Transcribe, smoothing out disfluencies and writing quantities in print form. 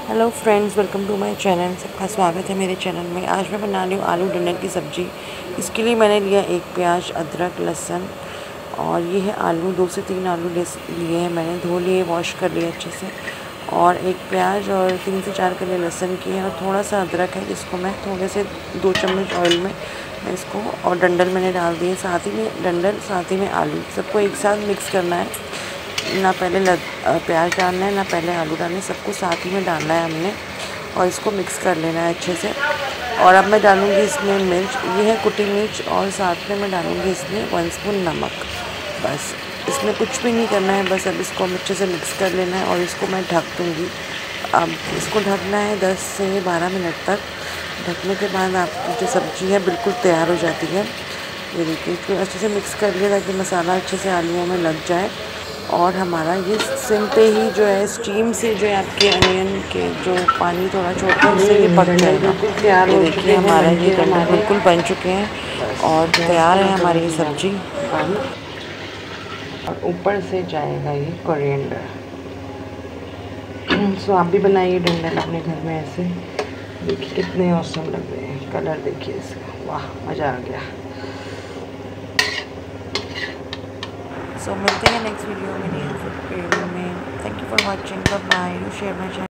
Hello friends, welcome to my channel. सबका स्वागत है मेरे चैनल में। आज मैं बना रही हूँ आलू डंडल की सब्ज़ी। इसके लिए मैंने लिया एक प्याज, अदरक, लहसुन और ये है आलू। 2 से 3 आलू लिए हैं मैंने, धो लिए, वॉश कर लिए अच्छे से। और एक प्याज और 3 से 4 कली लहसुन की है और थोड़ा सा अदरक है जिसको मैं थोड़े से 2 चम्मच ऑयल में मैं इसको, और डंडल मैंने डाल दिए, साथ ही में डंडल, साथ ही में आलू, सबको एक साथ मिक्स करना है। ना पहले प्याज डालना है, ना पहले आलू डालना है, सबको साथ ही में डालना है हमने और इसको मिक्स कर लेना है अच्छे से। और अब मैं डालूँगी इसमें मिर्च, ये है कुटी मिर्च, और साथ में मैं डालूँगी इसमें 1 स्पून नमक। बस इसमें कुछ भी नहीं करना है, बस अब इसको अच्छे से मिक्स कर लेना है और इसको मैं ढक दूँगी। अब इसको ढकना है 10 से 12 मिनट तक। ढकने के बाद आपकी जो सब्ज़ी है बिल्कुल तैयार हो जाती है। ये देखिए, इसको अच्छे से मिक्स कर लिया ताकि मसाला अच्छे से आलूओं में लग जाए। और हमारा ये सिम पे ही जो है, स्टीम से जो है आपके अनियन के जो पानी थोड़ा छोड़ता है उससे ये पक जाएगा। ये देखिए, हमारा ये डंडल बिल्कुल बन चुके हैं और तैयार है हमारी ये सब्ज़ी। और ऊपर से जाएगा ये कोरिएंडर। सो आप भी बनाइए डंडल अपने घर में ऐसे। देखिए कितने औसम लग रहे हैं, कलर देखिए इसका, वाह मज़ा आ गया। सो मिलते हैं नेक्स्ट वीडियो में, नई वीडियो में। Thank you for watching, bye bye. You share my channel.